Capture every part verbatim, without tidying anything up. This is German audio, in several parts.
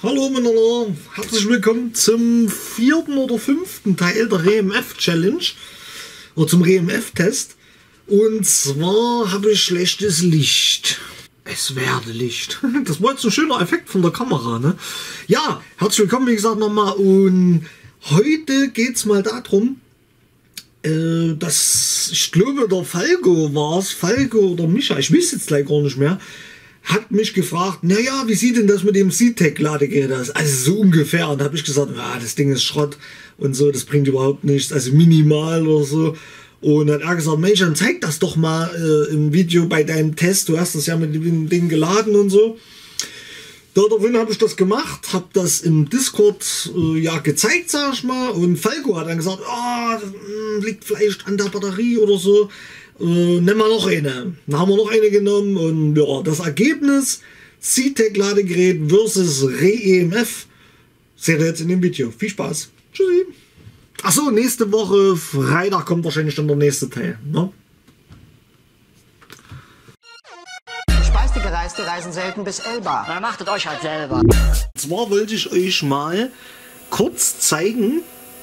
Hallo miteinander, herzlich willkommen zum vierten oder fünften Teil der R E M F-Challenge oder zum R E M F-Test. Und zwar habe ich schlechtes Licht. Es werde Licht. Das war jetzt ein schöner Effekt von der Kamera, ne? Ja, herzlich willkommen, wie gesagt, nochmal. Und heute geht es mal darum, äh, dass, ich glaube, der Falco war es, Falco oder Micha, ich weiß jetzt gleich gar nicht mehr, hat mich gefragt, naja, wie sieht denn das mit dem C-Tech-Ladegerät aus? Also so ungefähr. Und da habe ich gesagt, ja, das Ding ist Schrott und so, das bringt überhaupt nichts, also minimal oder so. Und dann hat er gesagt, Mensch, dann zeig das doch mal äh, im Video bei deinem Test. Du hast das ja mit dem Ding geladen und so. Daraufhin habe ich das gemacht, habe das im Discord äh, ja gezeigt, sag ich mal. Und Falco hat dann gesagt, oh, das mh, liegt vielleicht an der Batterie oder so. Äh, nehmen wir noch eine. Dann haben wir noch eine genommen und ja, das Ergebnis C-Tech-Ladegerät versus R E M F seht ihr jetzt in dem Video. Viel Spaß. Tschüssi. Achso, nächste Woche Freitag kommt wahrscheinlich dann der nächste Teil. Ne? Speiste Gereiste reisen selten bis Elba. Na, macht es euch halt selber. Und zwar wollte ich euch mal kurz zeigen,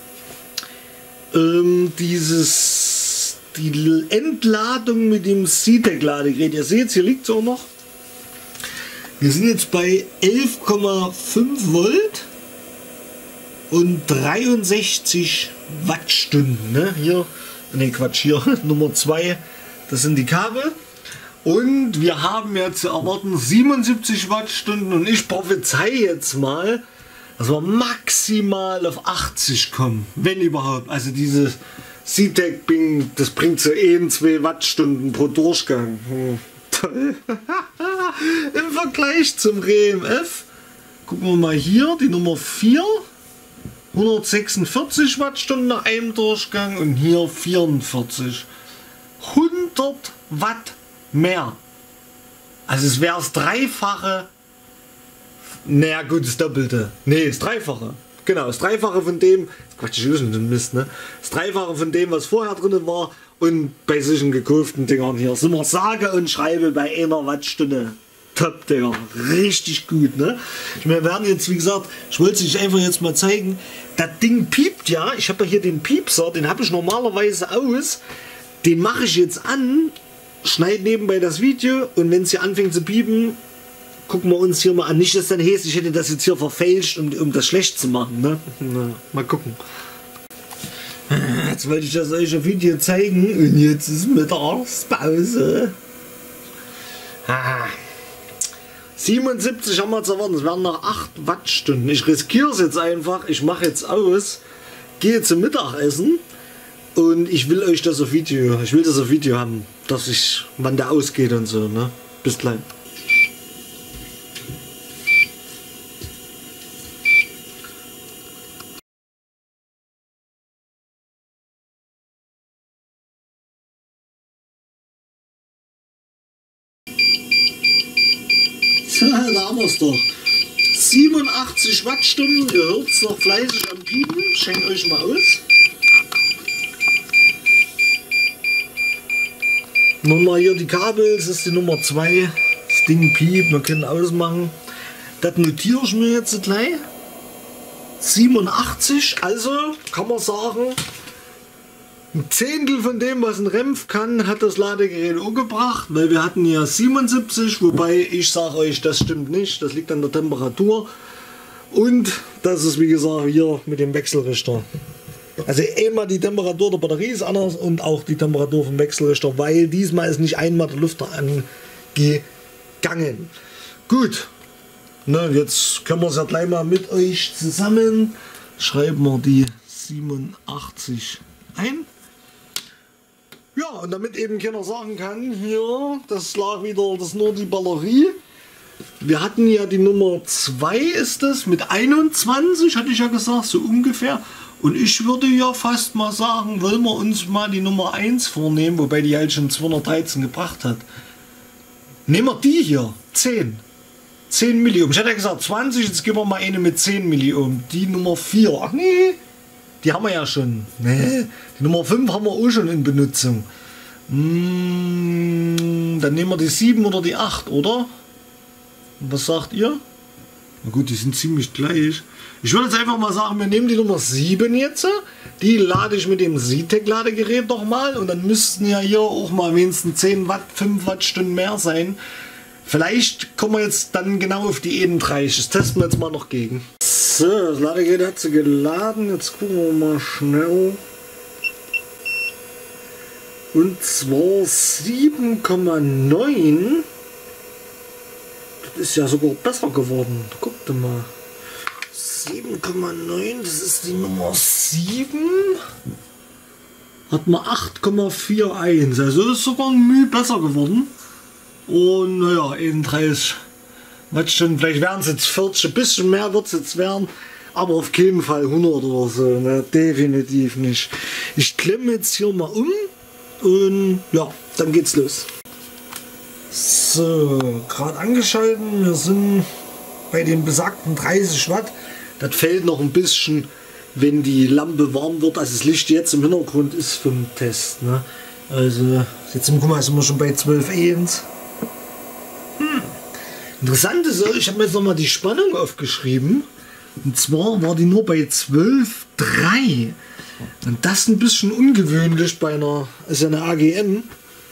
ähm, dieses die Entladung mit dem C-Tech-Ladegerät. Ihr seht, hier liegt es auch noch. Wir sind jetzt bei elf Komma fünf Volt und dreiundsechzig Wattstunden. Ne? Hier, ne Quatsch, hier Nummer zwei, das sind die Kabel. Und wir haben ja zu erwarten siebenundsiebzig Wattstunden und ich prophezei jetzt mal, dass wir maximal auf achtzig kommen, wenn überhaupt. Also dieses C-Tech, das bringt so ein, zwei Wattstunden pro Durchgang. Hm, toll. Im Vergleich zum R E M F, gucken wir mal hier, die Nummer vier, hundertsechsundvierzig Wattstunden nach einem Durchgang und hier vierundvierzig. hundert Watt mehr. Also es wäre das Dreifache. Naja gut, das Doppelte. Nee, das Dreifache. Genau, das Dreifache von dem, Quatsch, ich wüsste den Mist, ne? Das Dreifache von dem, was vorher drin war und bei solchen gekauften Dingern hier sind wir sage und schreibe bei einer Wattstunde. Top, Digga. Richtig gut, ne? Wir werden jetzt, wie gesagt, ich wollte es euch einfach jetzt mal zeigen, das Ding piept ja, ich habe ja hier den Piepser, den habe ich normalerweise aus, den mache ich jetzt an, schneide nebenbei das Video und wenn es hier anfängt zu piepen, gucken wir uns hier mal an. Nicht, dass dann heißt, ich hätte das jetzt hier verfälscht, um, um das schlecht zu machen. Ne? Na, mal gucken. Jetzt wollte ich das euch auf Video zeigen und jetzt ist Mittagspause. Ah. siebenundsiebzig haben wir zu erwarten. Es werden noch acht Wattstunden. Ich riskiere es jetzt einfach. Ich mache jetzt aus, gehe zum Mittagessen und ich will euch das auf Video. Ich will das auf Video haben, dass ich, wann der ausgeht und so. Ne? Bis gleich. Da haben wir es doch. siebenundachtzig Wattstunden. Ihr hört es noch fleißig am Piepen. Schenkt euch mal aus. Nochmal hier die Kabel. Das ist die Nummer zwei. Das Ding piept. Wir können ausmachen. Das notiere ich mir jetzt gleich. siebenundachtzig. Also kann man sagen, ein Zehntel von dem, was ein R E M F kann, hat das Ladegerät auch gebracht, weil wir hatten ja siebenundsiebzig, wobei ich sage euch, das stimmt nicht, das liegt an der Temperatur und das ist wie gesagt hier mit dem Wechselrichter. Also einmal die Temperatur der Batterie ist anders und auch die Temperatur vom Wechselrichter, weil diesmal ist nicht einmal der Lüfter angegangen. Gut, ne, jetzt können wir es ja gleich mal mit euch zusammen, schreiben wir die siebenundachtzig ein. Ja, und damit eben keiner sagen kann, hier, das lag wieder, das ist nur die Batterie. Wir hatten ja die Nummer zwei ist das, mit einundzwanzig, hatte ich ja gesagt, so ungefähr. Und ich würde ja fast mal sagen, wollen wir uns mal die Nummer eins vornehmen, wobei die halt schon zweihundertdreizehn gebracht hat. Nehmen wir die hier, zehn. zehn Millionen. Ich hatte ja gesagt zwanzig, jetzt geben wir mal eine mit zehn Millionen. Die Nummer vier, ach nee. Die haben wir ja schon. Nee. Die Nummer fünf haben wir auch schon in Benutzung. Hm, dann nehmen wir die sieben oder die acht, oder? Was sagt ihr? Na gut, die sind ziemlich gleich. Ich würde jetzt einfach mal sagen, wir nehmen die Nummer sieben jetzt. Die lade ich mit dem Zytec-Ladegerät nochmal. Und dann müssten ja hier auch mal wenigstens zehn Watt, fünf Wattstunden mehr sein. Vielleicht kommen wir jetzt dann genau auf die einunddreißig. Das testen wir jetzt mal noch gegen. So, das Ladegerät hat sie geladen. Jetzt gucken wir mal schnell. Und zwar sieben Komma neun. Das ist ja sogar besser geworden. Guckt mal. sieben Komma neun, das ist die Nummer sieben. Hat man acht Komma einundvierzig. Also ist sogar ein Mühe besser geworden. Und naja, einunddreißig Wattstunden. Vielleicht werden es jetzt vierzig, ein bisschen mehr wird es jetzt werden. Aber auf keinen Fall hundert oder so. Ne? Definitiv nicht. Ich klemme jetzt hier mal um. Und ja, dann geht's los. So, gerade angeschalten. Wir sind bei den besagten dreißig Watt. Das fällt noch ein bisschen, wenn die Lampe warm wird. Also das Licht jetzt im Hintergrund ist vom Test. Ne? Also jetzt guck mal, sind wir schon bei zwölf eins. Hm. Interessant ist, ich habe mir jetzt nochmal die Spannung aufgeschrieben. Und zwar war die nur bei zwölf Komma drei. Und das ist ein bisschen ungewöhnlich bei einer, ist ja eine A G M.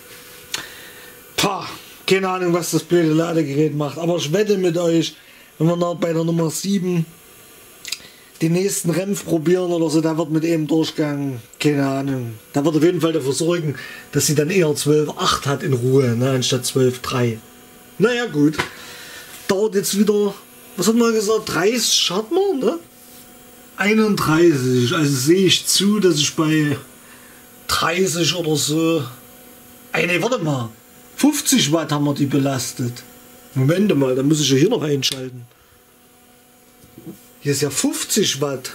Pah, keine Ahnung, was das blöde Ladegerät macht. Aber ich wette mit euch, wenn wir noch bei der Nummer sieben den nächsten Renf probieren oder so, da wird mit eben Durchgang, keine Ahnung. Da wird auf jeden Fall dafür sorgen, dass sie dann eher zwölf Komma acht hat in Ruhe, ne, anstatt zwölf Komma drei. Naja, gut. Dauert jetzt wieder, was hat man gesagt, dreißig hat man, ne? einunddreißig. Also sehe ich zu, dass ich bei dreißig oder so. Ey, ne, warte mal. fünfzig Watt haben wir die belastet. Moment mal, da muss ich ja hier noch einschalten. Hier ist ja fünfzig Watt.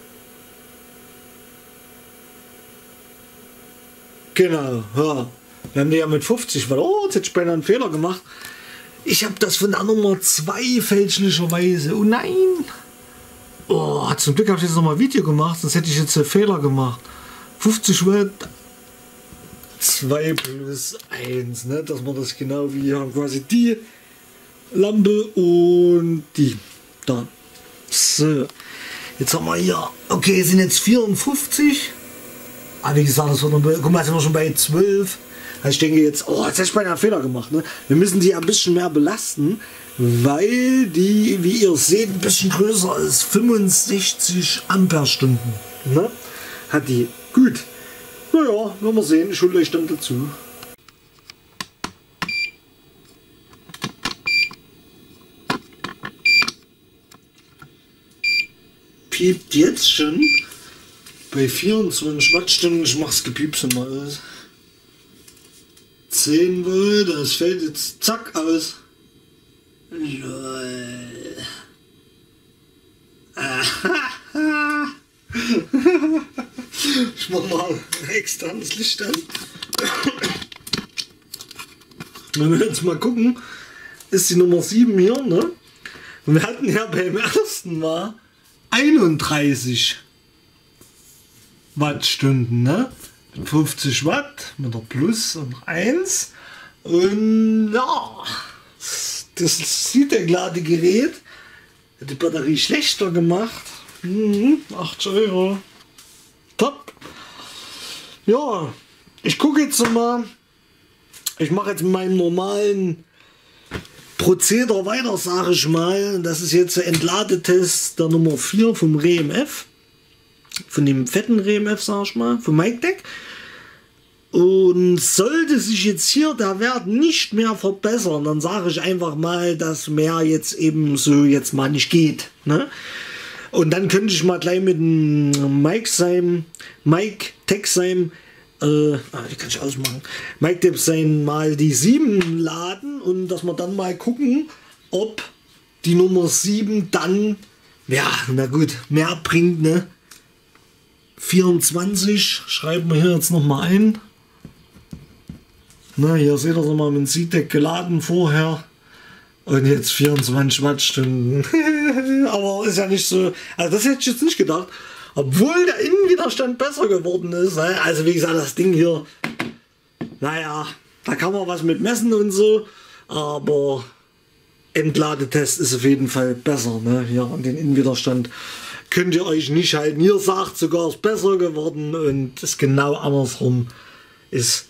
Genau, ja. Wir haben die ja mit fünfzig Watt. Oh, jetzt hätte ich beinahe einen Fehler gemacht. Ich habe das von der Nummer zwei fälschlicherweise. Oh nein! Oh, zum Glück habe ich jetzt nochmal ein Video gemacht, sonst hätte ich jetzt einen Fehler gemacht. fünfzig Watt. zwei plus eins, ne? Dass wir das genau wie hier haben. Quasi die Lampe und die. Da. So. Jetzt haben wir hier. Okay, sind jetzt vierundfünfzig. Aber wie gesagt, das wird noch, guck mal, sind wir schon bei zwölf. Also ich denke jetzt, oh, jetzt habe ich beinahe einen Fehler gemacht. Ne? Wir müssen die ein bisschen mehr belasten, weil die, wie ihr seht, ein bisschen größer ist. fünfundsechzig Ampere-Stunden. Ne? Hat die. Gut. Naja, werden wir sehen. Ich hole euch dann dazu. Piept jetzt schon bei vierundzwanzig Wattstunden. Ich mach's Gepiepse mal aus. zehn Volt, das fällt jetzt zack aus. Lol. Ich mach mal externes Licht an. Wenn wir jetzt mal gucken, ist die Nummer sieben hier, ne? Und wir hatten ja beim ersten Mal einunddreißig Wattstunden, ne? Mit fünfzig Watt, mit der Plus und eins. Und ja, das Zytec-Ladegerät hat die Batterie schlechter gemacht. Mhm, achtzig Euro. Top. Ja, ich gucke jetzt mal. Ich mache jetzt mit meinem normalen Prozedere weiter, sage ich mal. Das ist jetzt der Entladetest der Nummer vier vom R E M F. Von dem fetten R E M F, sag ich mal, vom Mictec. Und sollte sich jetzt hier der Wert nicht mehr verbessern, dann sage ich einfach mal, dass mehr jetzt eben so jetzt mal nicht geht. Ne? Und dann könnte ich mal gleich mit dem Mike sein, Mike Tech sein, äh, ah, die kann ich ausmachen, Mike Tech sein mal die sieben laden und dass wir dann mal gucken, ob die Nummer sieben dann, ja, na gut, mehr bringt, ne? vierundzwanzig, schreiben wir hier jetzt nochmal ein. Na, hier seht ihr es nochmal mit dem Zytec geladen vorher. Und jetzt vierundzwanzig Wattstunden. Aber ist ja nicht so. Also das hätte ich jetzt nicht gedacht. Obwohl der Innenwiderstand besser geworden ist. Also wie gesagt, das Ding hier. Naja, da kann man was mit messen und so. Aber Endladetest ist auf jeden Fall besser. Ne? Hier an den Innenwiderstand könnt ihr euch nicht halten. Ihr sagt sogar, es ist besser geworden und es genau andersrum ist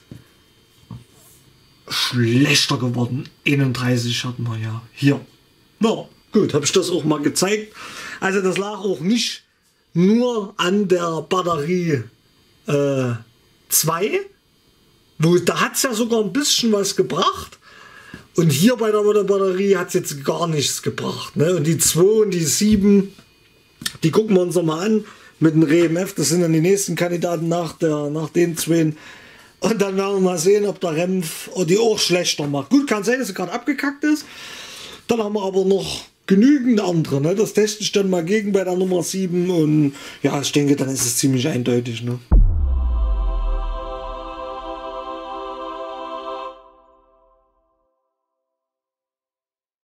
schlechter geworden. einunddreißig hatten wir ja hier. Ja, gut, habe ich das auch mal gezeigt. Also das lag auch nicht nur an der Batterie äh, zwei. Wo, da hat es ja sogar ein bisschen was gebracht. Und hier bei der Batterie hat es jetzt gar nichts gebracht. Ne? Und die zwei und die sieben, die gucken wir uns nochmal an mit dem R E M F. Das sind dann die nächsten Kandidaten nach, der, nach den zwei. Und dann werden wir mal sehen, ob der R E M F die auch schlechter macht. Gut, kann sein, dass sie gerade abgekackt ist. Dann haben wir aber noch genügend andere. Ne? Das teste ich dann mal gegen bei der Nummer sieben. Und ja, ich denke, dann ist es ziemlich eindeutig. Ne?